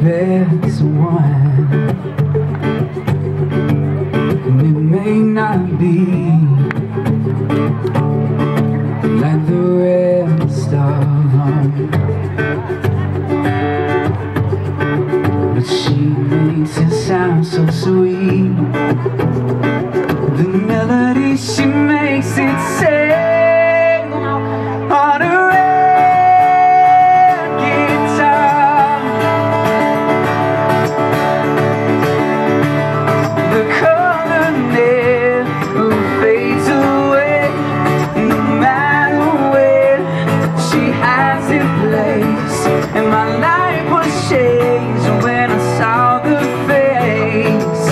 best one, and it may not be like the rest of them, but she makes it sound so sweet. The melody she makes it sing on her air guitar. The color never fades away, no matter where she has it placed. And my life was changed when I saw the face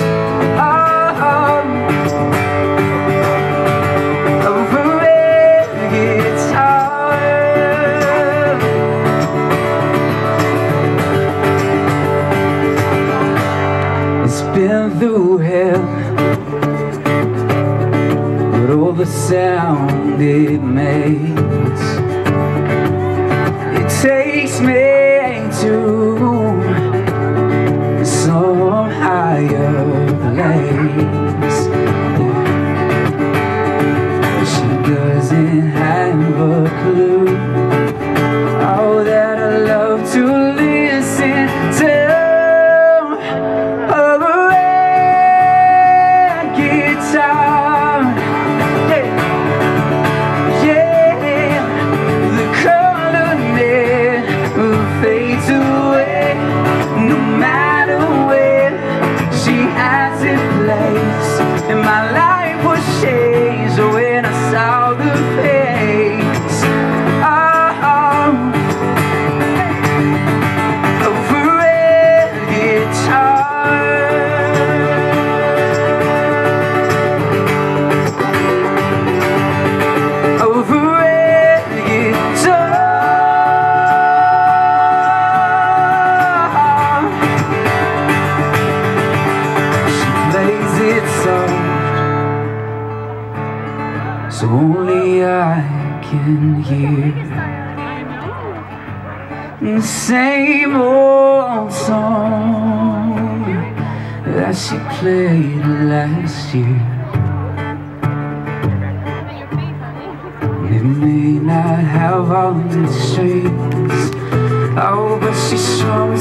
of her air guitar. It's been through hell, but all the sound it makes, it takes me to some higher place. She doesn't have a clue all that I love to listen to. And my life was changed when I saw the face of her air guitar. Of her air guitar. She plays it soft, so only I can hear the same old song that she played last year. It may not have all the strings, oh, but she's strong